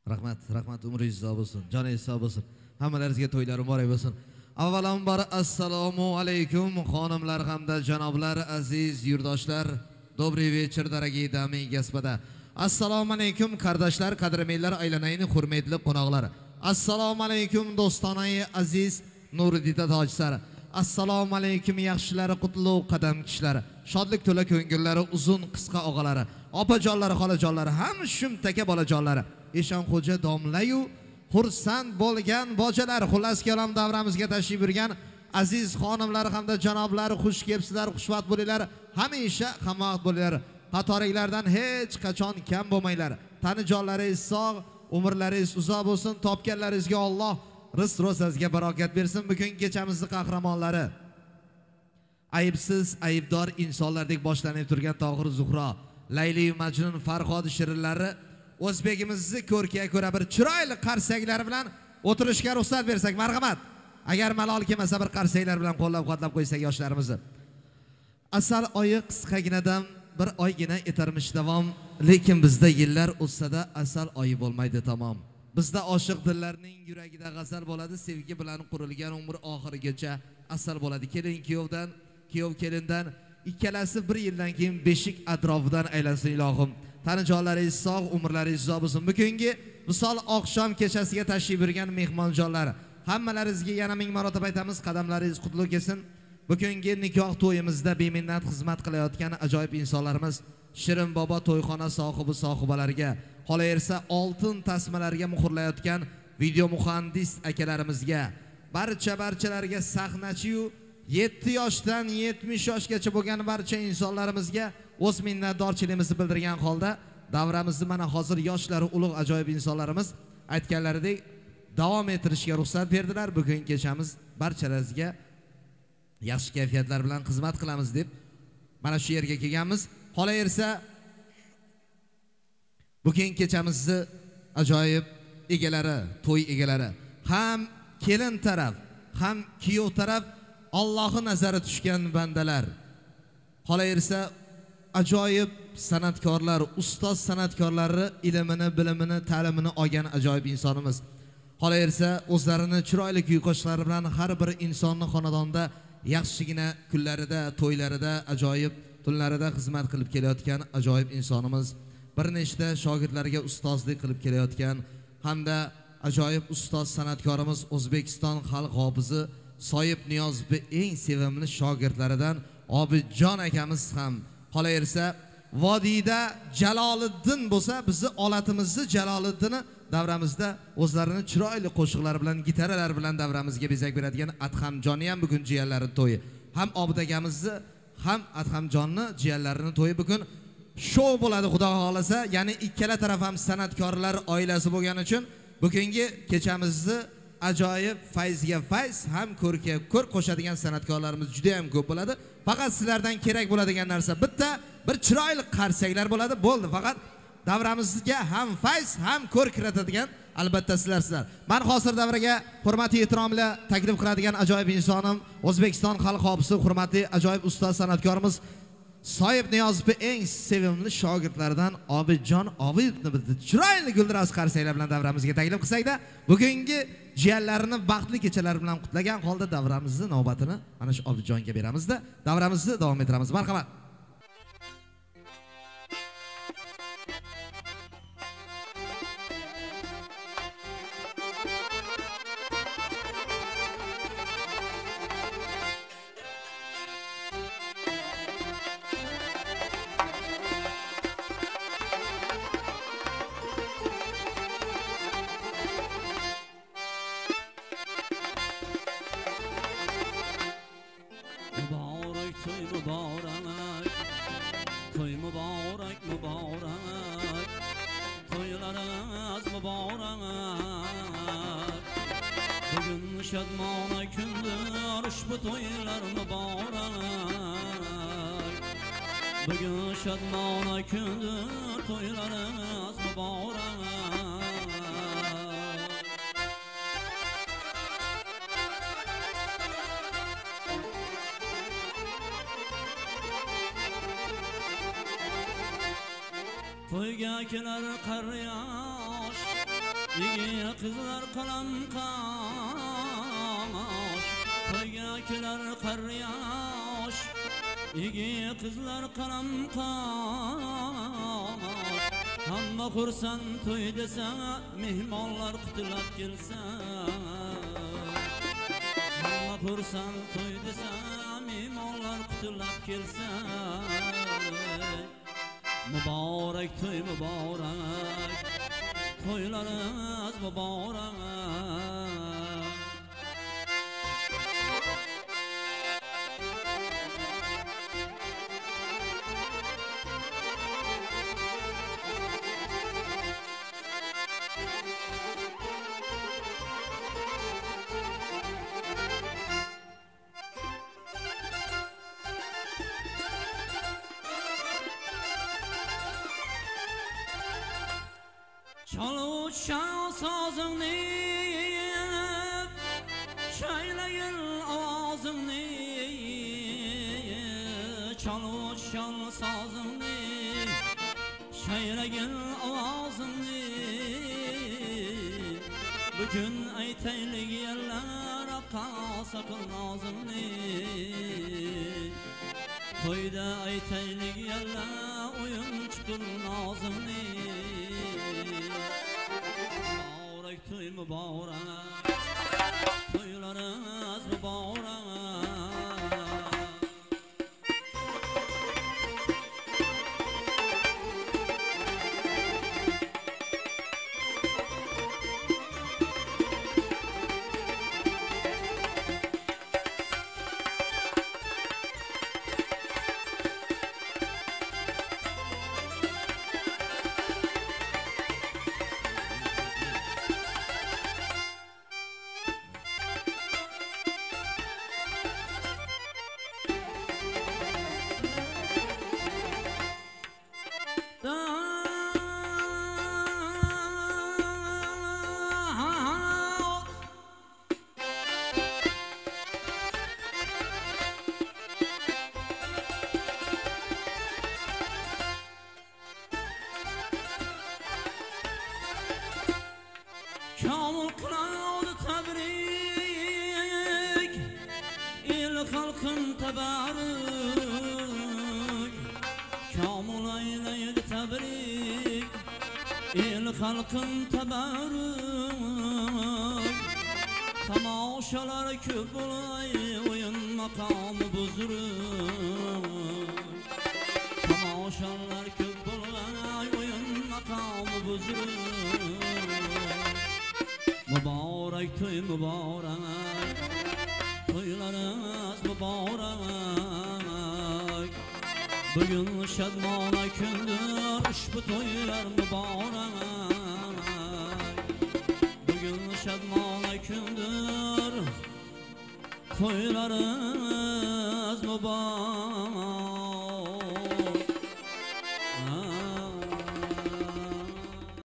Rahmat, umringiz sog' bo'lsin, joningiz sog' bo'lsin. Hammalaringizga to'ylar muborak bo'lsin. Avvalambor assalomu alaykum xonimlar hamda janoblar, aziz yurtdoshlar. Добрый вечер, дорогие дамы и господа. Assalomu alaykum qardoshlar, qadrmenlar, aylanayni hurmatli qo'noqlar. Assalomu alaykum do'stonay aziz Nuriddin tojsar. Assalomu alaykum yaxshilar, qutlug' qadam kishilar. Shodlik to'la ko'ngillari uzun qisqa og'alari, opajonlari, xolajonlari, ham shumtaka bolajonlari. Eshonxo'ja domlayu xursand bo'lgan bojalar, xullas kalom davramizga tashrif buyurgan aziz xonimlar hamda janoblar, xush kelibsizlar, xushvaqt bo'linglar, hamisha hamvaqt bo'linglar. Qatoringlardan hech qachon kam bo'lmanglar. Tani jonlaringiz sog', umrlaringiz uzoq bo'lsin. Topganlaringizga Alloh rizq ro'zasiga barokat bersin. Bugun kechamizni qahramonlari ayibsiz, aybdor insonlardek boshlanib turgan Tohir Zuhro, Layli Majnun, Farhod shirinlari o'zbegimizni ko'rkiga ko'ra bir chiroyli qarsaklari bilan o'tirishga ruxsat bersak, marhamat. Agar malol kelmasa bir qarsaklar bilan qo'llab-quvvatlab qo'ysak yoshlarimizni. Asal oyi qisqaginadan bir oygina etarmish davom, lekin bizda yillar o'tsa-da asal oyi bo'lmaydi tamom. Bizda oshiq dillarning yuragida g'azal bo'ladi, sevgi bilan qurilgan umr oxirigacha asal bo'ladi. Kelin kuyovdan, kuyov kelindan, ikkalasi bir yildan keyin beshik atrofidan aylansin ilohim. Tani jonlaringiz sog', umrlaringiz uzoq bo'lsin. Bugungi misol oqshom kechasiga tashrif buyurgan mehmonjonlar, hammalaringizga yana ming marotaba aytamiz, qadamlaringiz qutlug' kelsin. Bugungi nikoh to'yimizda beminnat xizmat qilayotgan ajoyib insonlarimiz, Shirin bobo to'yxona sohibalariga, qolaversa oltin tasmalarga muhrlayotgan video muhandis akalarimizga, barchalarga, sahnachi-yu 7 yoshdan 70 yoshgacha bo'lgan barcha insonlarimizga o'z minnatdorchiligimizni bildirgan holda davramizni mana hozir yoshlari ulug' ajoyib insonlarimiz aytganlaridek davom ettirishga ruxsat berdilar. Bugun kechamiz barchalaringizga yaxshi kayfiyatlar bilan xizmat qilamiz deb mana shu yerga kelganmiz. Qolaversa bugun kechamizni ajoyib egalari, to'y egalari, ham kelin taraf, ham kuyov taraf Allohning nazari tushgan bandalar. Qolaversa ajoyib san'atkorlar, ustoz san'atkorlari ilmini, bilimini, ta'limini olgan ajoyib insonimiz. Qolaversa o'zlarini chiroyli kuy qo'shiqlari bilan har bir insonni xonadonda yaxshigina kunlarida, to'ylarida, ajoyib tunlarida xizmat qilib kelayotgan ajoyib insonimiz. Bir nechta shogirdlarga ustozlik qilib kelayotgan hamda ajoyib ustoz san'atkorimiz, O'zbekiston xalq hofizi Soyib Niyozov eng sevimli shogirdlaridan Obidjon akamiz ham. Qolaversa vodiyda Jaloliddin bo'lsa, bizni olatimizni Jaloliddinni davramizda o'zlarini chiroyli qo'shiqlar bilan, gitaralar bilan davramizga bezak beradigan Adhamjonni ham bugun jiyanlari to'yi. Ham Obid akamizni, ham Adhamjonni jiyanlarini to'yi bugun show bo'ladi xudo xolasa. Ya'ni ikkala taraf ham san'atkorlar oilasi bo'lgani uchun bugungi kechamizni ajoyib fayzga fayz, ham ko'rkka ko'rk qo'shadigan san'atkorlarimiz juda ham ko'p bo'ladi. Faqat sizlardan kerak bo'ladigan narsa bitta, bir chiroyli qarsaklar bo'ladi, bo'ldi. Faqat davramizga ham fayz, ham ko'rk kiritadigan albatta sizlar. Men hozir davraga hurmatli ehtirom bilan taklif qiladigan ajoyib insonim, O'zbekiston xalq hofisi, hurmatli ajoyib ustoz san'atkorimiz Soyib Niyozov eng sevimli shogirdlaridan Obidjon Obidni bizni chiroyli guldiroz qarsaklar bilan davramizga taklif qilsak-da, bugungi jiyanlarini baxtli kechalar bilan qutlagan holda davramizni navbatini mana shu Obidjonga beramiz-da, davramizni davom ettiramiz. Marhamat. Şadmana kündür ushbu to'ylar muborak. Bugun şadmana kündür to'ylarimiz muborak. To'yga kelar qar yosh, Yigir kızlar kalam kaş, toyga kelar qar yosh. Yigir kızlar kalam kaş, hamma xursand to'y desa, mehmonlar qutlab kelsa. Hamma xursand to'y desa, mehmonlar qutlab kelsa. Mübarek to'y mübarek, to'ylarimiz mübarek. Çaluşan sazını, söyleyin avazını. Çaluşan sazını, söyleyin avazını. Bugün aytaylik yerler sakın ağzını. Toyda aytaylik yerler oyun çıkın ağzını. Mübarek to'y mübarek, to'ylarimiz mübarek. Kamul kılavdu tebrik, il halkın tebarük. Kamul eyleydi tebrik, il halkın tebarük. Tamaşalar köp olay, oyun makamı bozuruk. Tamaşalar köp olay, oyun makamı bozuruk. Mübarek to'y mübarek, to'ylarimiz mübarek. Bugün şadmona kündür, ushbu to'ylar mübarek. Bugün şadmona kündür, to'ylarimiz mübarek.